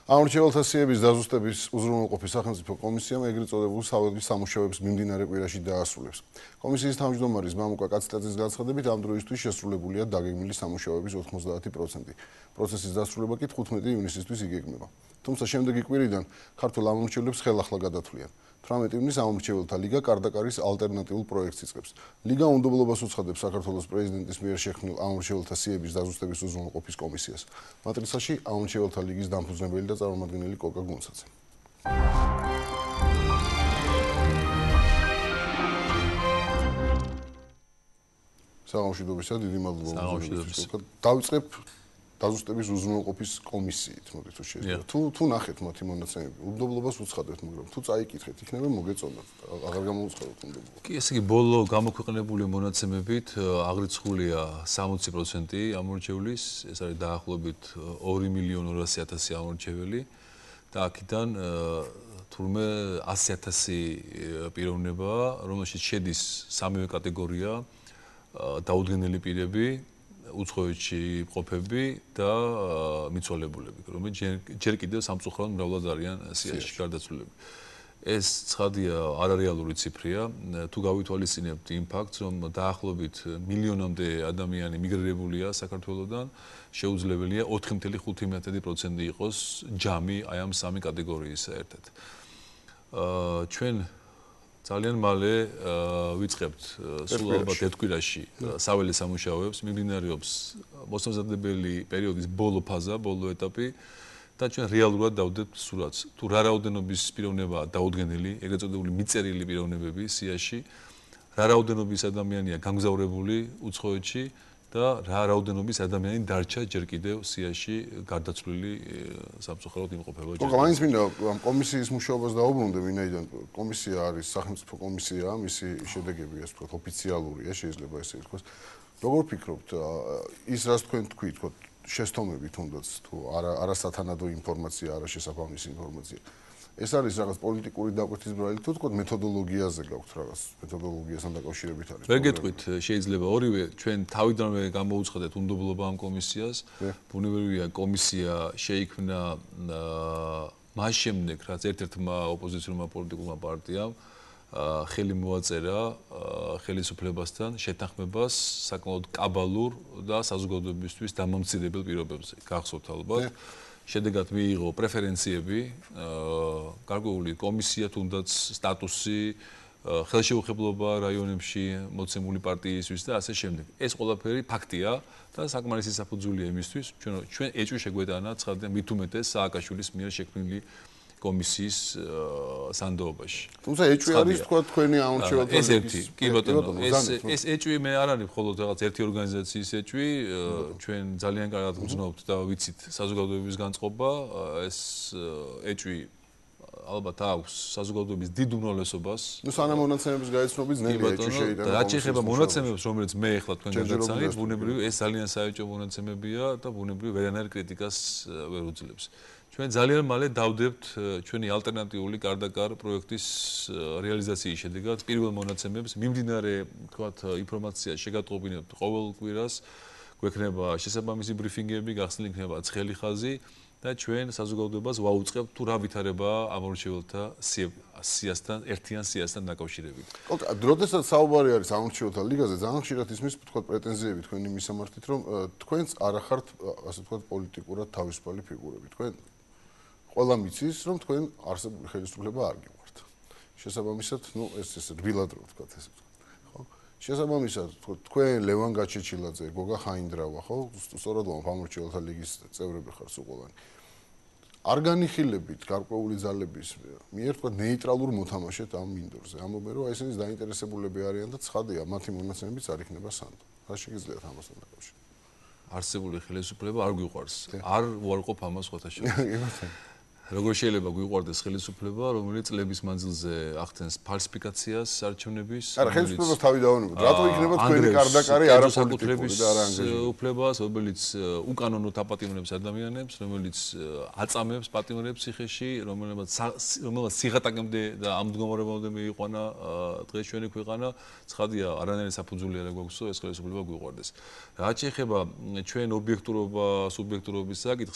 ამორჩეველთა სიების დაზუსტების უზრუნველყოფის სახელმწიფო კომისიამ ეგრეთ წოდებულ საველის სამუშაოების მიმდინარე კვირაში დაასრულებს. კომისიის თავმჯდომარის მამუკა კაციტაძის განცხადებით, ამ დროისთვის შესრულებულია დაგეგმილი სამუშაოების 90%. პროცესის დასრულება კი 15 ივნისისთვის იგეგმება. თუმცა შემდეგი კვირიდან ქართულ ამომრჩევლებს ხელახლა გადათვლიან. 18 ივნისს ამომრჩეველთა ლიგა კარდაკარის ალტერნატიულ პროექტს იწყებს. ლიგა უნდობლობას უცხადებს საქართველოს პრეზიდენტის მიერ შექმნილ ამომრჩეველთა სიების დაზუსტების უზრუნველყოფის კომისიას. მატრიცაში ამომრჩეველთა ლიგის დამფუძნებელი და წარმომადგენელი კოკა გუნცაძე. საღამოშიდობისა, დიდი მადლობა. დავიწყებ დაზუსტების უზრუნველყოფის კომისიით, მოდით თუ შეიძლება. თუ ნახეთ მათი მონაცემები, უნდობლობას უცხადებთ, მაგრამ თუ წაიკითხეთ, იქნება მოგეწონათ. აღარ გამოუცხადოთ უნდობლობას. კი, ესე იგი, ბოლო გამოქვეყნებული მონაცემებით აღრიცხულია 60% ამორჩევლის, ეს არის დაახლოებით 2.200.000 ამორჩეველი და აქედან თურმე 100.000 პიროვნებაა, რომელშიც შედის სამივე კატეგორია, დაუდგენელი პირები, უცხოეთში მყოფები და მიცვალებულები, რომლებიც ჯერ კიდევ სამწუხაროდ მრავლად არიან სიაში გარდაცვლილები. ეს ცხადია არარეალური ციფრია, თუ გავითვალისწინებთ იმ ფაქტს, რომ დაახლოებით მილიონამდე ადამიანი მიგრირებულია საქართველოდან, შეუძლებელია 4.5% იყოს ჯამი აი ამ სამი კატეგორიის ერთად. ჩვენ ძალიან მალე ვიწყებთ სულ ალბათ ერთ კვირაში საველე სამუშაოებს, მიმდინარეობს მოსამზადებელი პერიოდის ბოლო ფაზა, ბოლო ეტაპი და ჩვენ რეალურად დავდებთ სურათს. თუ რა რაოდენობის პიროვნებაა დაუდგენელი, ეგრეთ წოდებული მიწერილი პიროვნებები სიაში, რა რაოდენობის ადამიანია გამგზავრებული უცხოეთში და რა რაოდენობის ადამიანი დარჩა ჯერ კიდევ სიაში გარდაცვლილი სამწუხაროდ იმყოფება. მაინც მინდა ამ კომისიის მუშაობას დაუბრუნდე, ვინაიდან კომისია არის სახელმწიფო კომისია, მისი შედეგები ასე ვთქვათ ოფიციალურია, შეიძლება ესე ითქვას. როგორ ფიქრობთ, ის რაც თქვენ თქვით, თქო, შესთომები თუნდაც თუ არასათანადო ინფორმაცია, არაშესაბამისი ინფორმაცია. ეს არის რაღაც პოლიტიკური დაკვეთის ბრალი თუ თქო მეთოდოლოგიაზე გაქვთ რაღაც მეთოდოლოგიასთან დაკავშირებით არის. ვერ გეტყვით, შეიძლება ორივე ჩვენ თავიდანვე გამოუცხადეთ უნდობლობა ამ კომისიას. ბუნებრივია კომისია შეიქმნა მას შემდეგ, რაც ერთ-ერთმა ოპოზიციურმა პოლიტიკურმა პარტიამ ხელი მოაწერა ხელისუფლებასთან შეთანხმებას საკმაოდ კაბალურ და საზოგადოებისთვის დამამცირებელ პირობებზე. გახსოვთ ალბათ. შედეგად მიიღო პრეფერენციები, გარკვეული კომისია თუნდაც სტატუსი, ხელშეუხებლობა რაიონებში მოცემული პარტიისთვის და ასე შემდეგ. ეს ყველაფერი ფაქტია და საკმარისი საფუძველია იმისთვის, ჩვენ ეჭვი შეგვეტანა ცხადია მით უმეტეს სააკაშვილის მიერ შექმნილი კომისიის სანდოობაში. თუმცა ეჭვი არის თქვა თქვენი ამორჩეველთა ეს ერთი, კი ბატონო, ეს ეჭვი მე არ არის მხოლოდ რაღაც ერთი ორგანიზაციის ეჭვი, ჩვენ ძალიან კარგად გძნობთ და ვიცით საზოგადოების განწყობა, ეს ეჭვი ალბათ აქვს საზოგადოების დიდ უმრავლესობას. ნუ სანამ მონაცემების გაიცნობით ნელი ეჭვი შეიძლება. რაც შეეხება მონაცემებს, რომელიც მე ეხლა თქვენ გადაცანით, ბუნებრივი ეს ძალიან საეჭვო მონაცემებია და ბუნებრივი ვერანაირ კრიტიკას ვერ უძლებს. ჩვენ ძალიან მალე დავდებთ ჩვენი ალტერნატიული კარდაკარ პროექტის რეალიზაციის შედეგად პირველ მონაცემებს მიმდინარე თქვათ ინფორმაცია შეგატყობინებთ ყოველ კვირას გვექნება შესაბამისი ბრიფინგები გახსნილი იქნება ცხელი ხაზი და ჩვენ საზოგადოებას ვაუწყებთ თუ რა ვითარებაა ამორჩეველთა სიასთან ერთიან სიასთან დაკავშირებით. როდესაც საუბარი არის ამორჩეველთა ლიგაზე ძალიან ხშირად ისმის თქვათ პრეტენზიები თქვენი მისამართით რომ თქვენც არ ახართ ასე თქვათ პოლიტიკურად თავისუფალი ფიგურები. თქვენ ყველა მიცის რომ თქვენ არსებული ხელისუფლება არ გიყვართ. შესაბამისად, ეს რბილად რო ვთქვათ ესე ვთქვათ. ხო? შესაბამისად, თქვენ ლევან გაჩეჩილაძე, გოგა ხაინდრავა, ხო? სწორად ამორჩეველთა ლიგის წევრები ხართ უყოლანი. არ განიხილებით გარკვეული ძალების მიერ თქვათ ნეიტრალურ მოთამაშეთ ამ მინდორზე. ამობენ რომ ესენის დაინტერესებულები არიან და ცხადია, მათი მონაცემებიც არ იქნება სანდო. რა შეგიძლიათ ამასთან დაკავშირებით? არსებული ხელისუფლება არ გვიყვარს. არ ვარყოფ ამას ხოთა შეიძლება. როგორ შეიძლება გვიყვარდეს ხელისუფლება, რომელიც წლების მანძილზე ახდენს ფალსიფიკაციას არჩევნების, არა, ხელისუფლებას თავი დავანებოთ. რატო იქნება თქვენი კარდაკარი არაპოლიტიკური და არა ანგაჟირებული? უფლებას, რომელიც უკანონოდ აპატიმრებს ადამიანებს, რომელიც აწამებს პატიმრებს ციხეში, რომელმაც სიღატაკემდე და ამ მდგომარეობამდე მიიყვანა დღეს ჩვენი ქვეყანა, ცხადია, არანაირი საფუძველი არ გვაქვს, ეს ხელისუფლება გვიყვარდეს. რაც შეეხება ჩვენ ობიექტურობა, სუბიექტურობის საკითხს,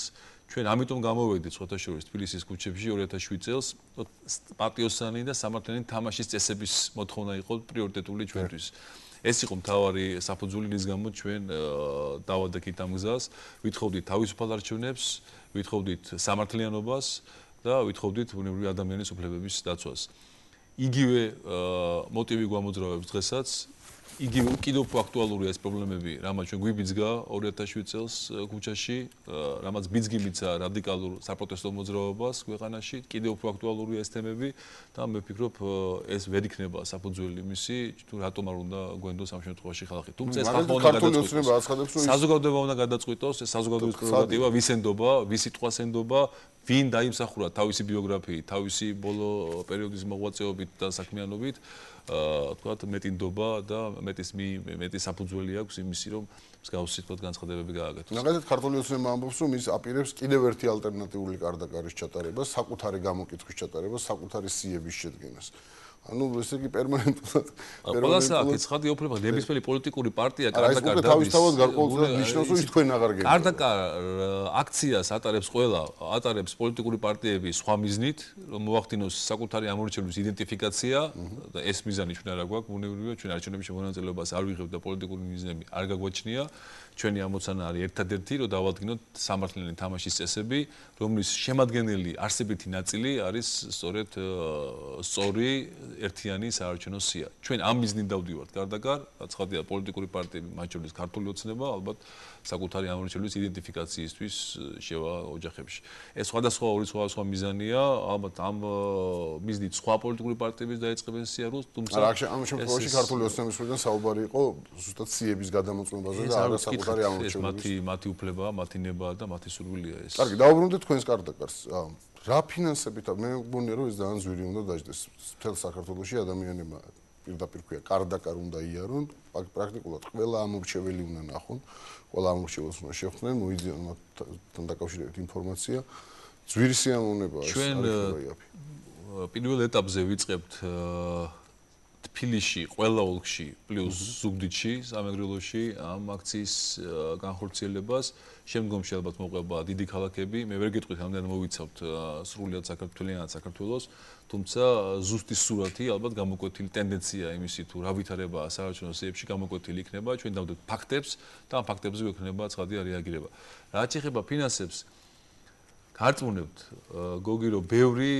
ჩვენ ამიტომ გამოვედით სხვათაშორის თბილისის ქუჩებში 2007 წელს პატიოსანი და სამართლიანი თამაშის წესების მოთხოვნა იყო პრიორიტეტული ჩვენთვის. ეს იყო მთავარი საფუძველი, რის გამოც ჩვენ დავადექით ამ გზას, ვითხოვდით თავისუფალ არჩევნებს, ვითხოვდით სამართლიანობას და ვითხოვდით ბუნებრივი ადამიანის უფლებების დაცვას. იგივე მოტივი გვამოძრავებს დღესაც, იგივე კიდევ უფრო აქტუალურია ეს პრობლემები, რამაც ჩვენ გვიბიძგა 2007 წელს ქუჩაში, რამაც ბიძგიმიცა რადიკალურ საპროტესტო მოძრაობას ქვეყანაში, კიდევ უფრო აქტუალურია ეს თემები და მე ვფიქრობ ეს ვერ იქნება საფუძველი მისი, თუ რატომ არ უნდა გვენდოს ამ შემთხვევაში ხალხი. თუმცა ეს ხალხმა უნდა გადაწყვიტოს. საზოგადოება უნდა გადაწყვიტოს, ეს საზოგადოების პრეროგატივა, ვის ენდობა, ვის სიტყვას ენდობა, ვინ დაიმსახურა თავისი ბიოგრაფიით, თავისი ბოლო პერიოდის მოღვაწეობით და საქმიანობით, თქვათ მეტინდობა და მეტი საფუძველი აქვს იმისი, რომ მსგავსი თქო განცხადებები გააკეთოს. მაგალითად ქართული ოცნება ამბობს, რომ ის აპირებს კიდევ ერთი ალტერნატიული კარდაკარის ჩატარებას, საკუთარი გამოკითხვის ჩატარებას, საკუთარი სიების შედგენას. ანუ ესე იგი პერმანენტულად ყველას აქვს ცხადი უფლება ნებისმიერი პოლიტიკური პარტია კარდაკარ დავის თავისთავად გარკვეულწილად ნიშნავს რომ ის თქვენ აღარ გეგმავთ კარდაკარ აქციას ატარებს ყველა ატარებს პოლიტიკური პარტიები სხვა მიზნით რომ მოახდინოს საკუთარი ამორჩევის იდენტიფიკაცია და ეს მიზანი ჩვენ არ გვაქვს ბუნებრივია ჩვენ არჩევნებში მონაწილეობას არ ვიღებთ და პოლიტიკური მიზნები არ გაგვაჩნია ჩვენი ამოცანა არის ერთადერთი რომ დავადგინოთ სამართლიანი თამაშის წესები რომლის შემადგენელი არსებითი ნაწილი არის სწორედ სწორი ერთიანი საარჩევნო სია. ჩვენ ამ მიზნით დავდივართ გარდაკარ, ცხადია პოლიტიკური პარტიები, მათ შორის ქართული ოცნება, ალბათ საკუთარი ამორჩევის იდენტიფიკაციისთვის შევა ოჯახებში. ეს სხვადასხვა ორი სხვადასხვა მიზანია, ალბათ ამ მიზნით სხვა პოლიტიკური პარტიებიც დაიწყებენ სიარულს, თუმცა ამ შემთხვევაში ქართული ოცნების მხრიდან საუბარი იყო ზუსტად სიების გადამოწმებაზე და არა საკუთარი ამორჩევის. ეს მათი უფლებაა, მათი ნებაა და მათი სურვილია ეს. კარგი, დავუბრუნდეთ თქვენს კარდაკარს. რა ფინანსებით მე მგონია რომ ეს ძალიან ძვირი უნდა დაждდეს მთელ საქართველოში ადამიანებმა პირდაპირ ქვია კარდაკარ უნდა იარონ პრაქტიკულად ყველა ამორჩეველი უნდა ნახონ ყველა ამორჩეველს უნდა შეხვდნენ მოიძიონ მათთან დაკავშირებით ინფორმაცია ძვირი სიამოვნებაა ეს ჩვენ პირველ ეტაპზე ვიწყებთ თბილისში ყველა ოლქში პლუს ზუგდიდში სამეგრელოში ამ აქციის განხორციელებას შემდგომში ალბათ მოყვება დიდი ქალაქები მე ვერ გეტყვით ამდენ მოვიცავთ სრულიად საქართველოს თუმცა ზუსტი სურათი ალბათ გამოკვეთილი ტენდენცია იმისი თუ რა ვითარებაა საარჩევნო სიებში გამოკვეთილი იქნება ჩვენ დავდოთ ფაქტებს და ამ ფაქტებზე გვექნება ცხადია რეაგირება რაც ეხება ფინანსებს გარწმუნებთ გოგი რომ ბევრი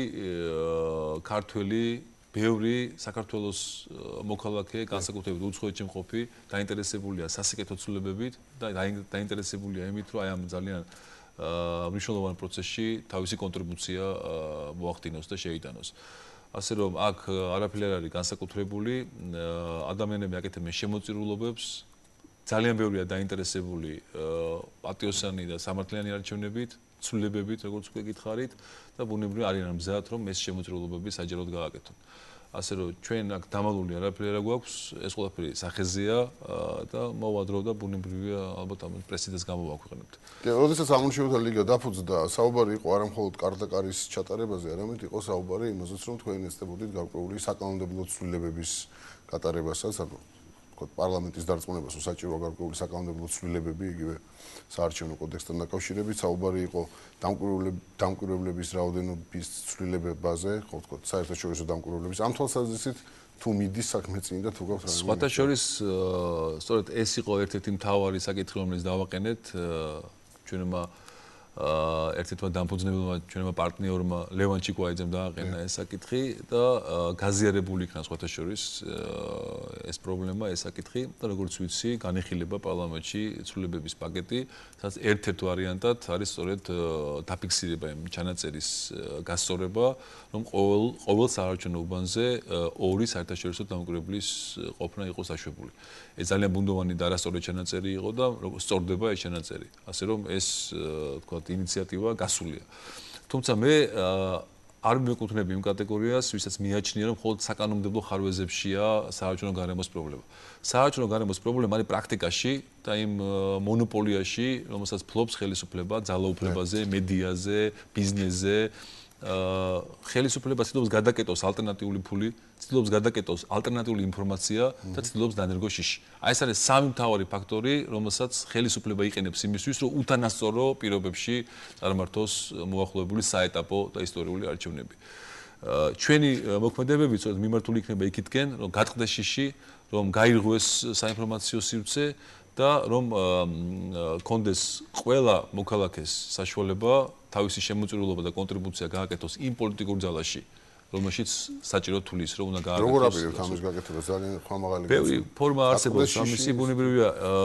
ქართველი ბევრი საქართველოს მოქალაქე განსაკუთრებით უცხოეთში მყოფი დაინტერესებულია სასიკეთო ცვლილებებით და დაინტერესებულია იმით რომ აი ამ ძალიან მნიშვნელოვან პროცესში თავისი კონტრიბუცია მოახდინოს და შეიტანოს. ასე რომ აქ არაფერი არ არის განსაკუთრებული ადამიანები აკეთებენ შემოწირულობებს ძალიან ბევრია დაინტერესებული პატიოსანი და სამართლიანი არჩევნებით ცვლილებებით როგორც უკვე გითხარით და ბუნებრივია არიან მზად რომ ეს შემოწირულობები საჯაროდ გააკეთონ. ასე რომ ჩვენ აქ დამალული არაფერი არ გვაქვს ეს ყველაფერი სახეზეა და მოვადრო და ბუნებრივია ალბათ ამ პრესიდენტს გამოვაქვეყნებთ. კი, როდესაც ამორჩეულთა ლიგა დაფუძნდა, საუბარი იყო არა მხოლოდ კარდაკარის ჩატარებაზე, არამედ იყო საუბარი იმაზეც, რომ თქვენ ეცდებოდით გარკვეული საკანონმდებლო ცვლილებების გატარებასაც, ანუ პარლამენტის დარწმუნებას, რომ საჭიროა გარკვეული საკანონმდებლო ცვლილებები, იგივე საარჩევნო კოდექსთან დაკავშირებით, საუბარი იყო დამკვირვებლების რაოდენობის ცვლილებაზე, ხო ვთქვათ, საერთაშორისო დამკვირვებლების. ამ თვალსაზრისით თუ მიდის საქმე წინ და თუ გაქვს რაღაცა. სხვათა შორის სწორედ ეს იყო ერთ-ერთი მთავარი საკითხი, რომელიც დავაყენეთ ჩვენმა ერთ-ერთმა დამფუძნებელმა ჩვენმა პარტნიორმა ლევან ჩიკვაიძემ დააყენა ეს საკითხი და გაზიარებული იქნა სხვათა შორის ეს პრობლემა, ეს საკითხი და როგორც ვიცი, განიხილება პარლამენტში ცვლილებების პაკეტი, სადაც ერთ-ერთ ვარიანტად არის სწორედ დაფიქსირება იმ ჩანაწერის გასწორება, რომ ყოველ საარჩევნო უბანზე ორი საერთაშორისო დამკვირვებლის ყოფნა იყოს აშვებული. ეს ძალიან ბუნდოვანი და არასწორი ჩანაწერი იყო და სწორდება ეს ჩანაწერი. ასე რომ ეს თქვათ ინიციატივა გასულია. თუმცა მე არ მეკუთვნები იმ კატეგორიას, ვისაც მიაჩნია, რომ მხოლოდ საკანონმდებლო ხარვეზებშია საარჩევნო გარემოს პრობლემა. საარჩევნო გარემოს პრობლემა არის პრაქტიკაში და იმ მონოპოლიაში, რომელსაც ფლობს ხელისუფლება ძალაუფლებაზე, მედიაზე, ბიზნესზე ხელისუფლება ცდილობს გადაკეტოს ალტერნატიული ფული, ცდილობს გადაკეტოს ალტერნატიული ინფორმაცია და ცდილობს დაანერგოს შიში. აი ეს არის სამი მთავარი ფაქტორი, რომელსაც ხელისუფლება იყენებს იმისთვის, რომ უთანასწორო პირობებში წარმართოს მოახლოებული საეტაპო და ისტორიული არჩევნები. ჩვენი მოქმედებები სწორედ მიმართული იქნება იქითკენ, რომ გატყდეს შიში, რომ გაირღვეს საინფორმაციო სივრცე და რომ კონდეს ყველა მოქალაქეს საშუალება თავისი შემოწირულობა და კონტრიბუცია გააკეთოს იმ პოლიტიკურ ძალაში, რომელშიც საჭირო თulis, რომ უნდა გააკეთოს. როგორ აპირებთ ამის გაკეთებას? ძალიან ხმამაღალი ბევრი ფორმა არსებობს, ამისი ბუნებრივია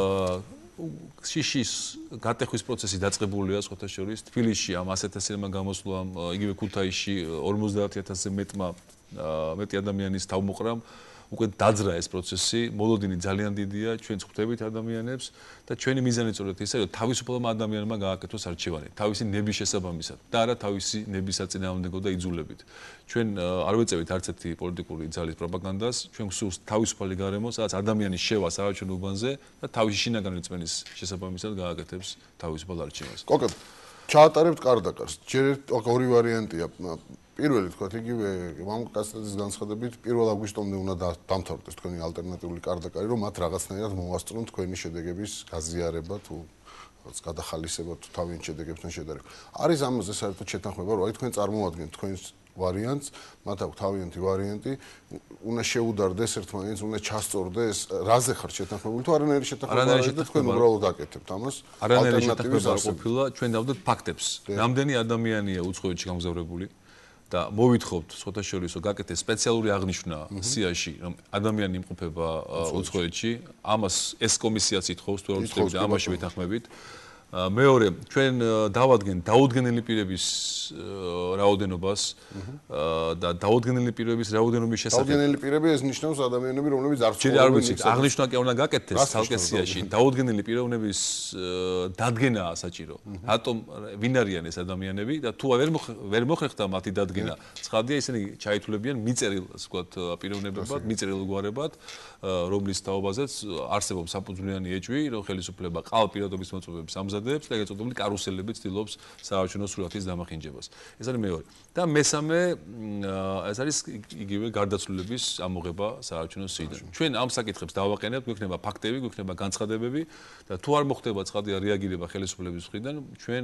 შიშის გატეხვის პროცესი დაწყებულია სხვათა შორის თბილისში ამ 100,000-მა გამოსვლამ, იგივე ქუთაისში 50,000-ზე მეტი ადამიანის თავმოყრამ უკვე დაძრა ეს პროცესი, მოლოდინი ძალიან დიდია, ჩვენც ხვდებით ადამიანებს და ჩვენი მიზანი სწორედ ისაა, რომ თავისუფალმა ადამიანმა გააკეთოს არჩევანი, თავისი ნების შესაბამისად და არა თავისი ნების საწინააღმდეგო და იძულებით. ჩვენ არ ვეწევით არც ერთი პოლიტიკური ძალის პროპაგანდას, ჩვენ გვსურს თავისუფალი გარემო, სადაც ადამიანი შევა საარჩევნო უბანზე და თავისი შინაგანი რწმენის შესაბამისად გააკეთებს თავისუფალ არჩევანს. კოკო, ჩაატარებთ კარდაკარს. ჯერ ორი ვარიანტია. პირველი თქვათ იგივე მამუკასტაძის განცხადებით 1 აგვისტომდე უნდა დამთავრდეს თქვენი ალტერნატიული კარდაკარი, რომ მათ რაღაცნაირად მოვასწრონ თქვენი შედეგების გაზიარება თუ რაღაც გადახალისება თუ თავიანთ შედეგებთან შედარება. არის ამაზე საერთოდ შეთანხმება, რომ აი თქვენ წარმოადგენთ თქვენს ვარიანტს, მათ აქვს თავიანთი ვარიანტი, უნდა შეუდარდეს ერთმანეთს, უნდა ჩასწორდეს, რაზე ხართ შეთანხმებული თუ არანაირი შეთანხმება არ არის და თქვენ უბრალოდ აკეთებთ ამას. არანაირი შეთანხმება არ ყოფილა, ჩვენ დავდოთ ფაქტებს. რამდენი ადამიანია უცხოეთში გამგზავრებული? და მოვითხოვთ სხვათა შორის რომ გაკეთდეს სპეციალური აღნიშვნა სიაში რომ ადამიანი იმყოფება უცხოეთში ამას ეს კომისიაც ითხოვს თუ არ უცხოეთში ამაში ვითანხმებით მეორე ჩვენ დავადგენთ დაუდგენელი პირების რაოდენობას და დაუდგენელი პირების რაოდენობის შესახებ დაუდგენელი პირები ეს ნიშნავს ადამიანები რომლებიც არ ცდილობენ არ ვიცით აღნიშვნა კი უნდა გაკეთდეს ცალკე სიაში დაუდგენელი პიროვნების დადგენაა საჭირო რატომ ვინ არიან ეს ადამიანები და თუ ვერ მოხერხდა მათი დადგენა ცხადია ისინი ჩაითვლებიან მიწერილ ვთქვათ პიროვნებებად მიწერილ გვარებად რომლის თაობაზეც არსებობს საფუძვლიანი ეჭვი რომ ხელისუფლება ყალ პირადობის მოწმობებს ამზადებს და ეგრეთ წოდებული კარუსელები ცდილობს საარჩევნო სურათის დამახინჯებას ეს არის მეორე და მესამე ეს არის იგივე გარდაცვლილების ამოღება საარჩევნო სიიდან ჩვენ ამ საკითხებს დავაყენებთ გვექნება ფაქტები გვექნება განცხადებები და თუ არ მოხდება ცხადია რეაგირება ხელისუფლების მხრიდან ჩვენ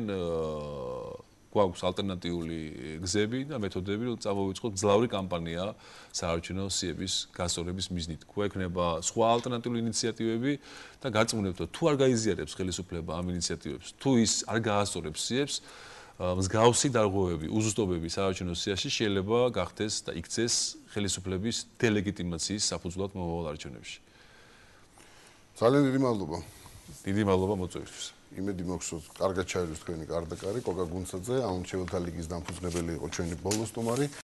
გვაქვს ალტერნატიული გზები და მეთოდები რომ წამოვიწყოთ ძლავრი კამპანია საარჩევნო სიების გასწორების მიზნით. გვექნება სხვა ალტერნატიული ინიციატივები და გარწმუნებთ რომ თუ არ გაიზიარებს ხელისუფლება ამ ინიციატივებს, თუ ის არ გაასწორებს სიებს, მსგავსი დარღვევები, უზუსტობები საარჩევნო სიაში შეიძლება გახდეს და იქცეს ხელისუფლების დელეგიტიმაციის საფუძვლად მომავალ არჩევნებში. ძალიან დიდი მადლობა. დიდი მადლობა მოწვევისთვის. იმედი მოგსურთ, კარგად ჩაერევს თქვენი კარდაკარი, კოკა გუნცაძე, ამომრჩეველთა ლიგის დამფუძნებელი იყო ჩვენი ბოლო სტუმარი.